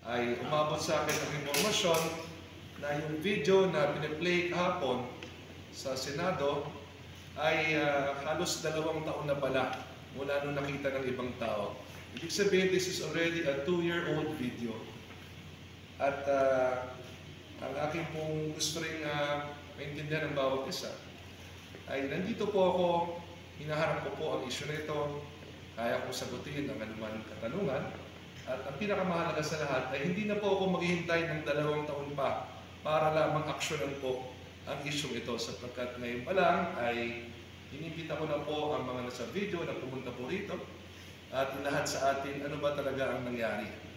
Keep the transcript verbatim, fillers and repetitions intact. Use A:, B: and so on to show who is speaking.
A: ay umabot sa akin ang impormasyon na yung video na piniplay kahapon sa Senado ay uh, halos dalawang taon na pala mula nung nakita ng ibang tao. Ibig sabihin, this is already a two-year-old video. At uh, ang aking pong gusto rin uh, maintindihan ng bawat isa ay nandito po ako, hinaharap ko po ang isyu na ito, kaya kong sagutin ang anumang katanungan. At ang pinakamahalaga sa lahat ay hindi na po ako maghihintay ng dalawang taon pa para lamang aksyonan po ang isyong ito, sapagkat ngayon pa lang ay inimbita ko na po ang mga nasa video na pumunta po rito at lahat sa atin ano ba talaga ang nangyari.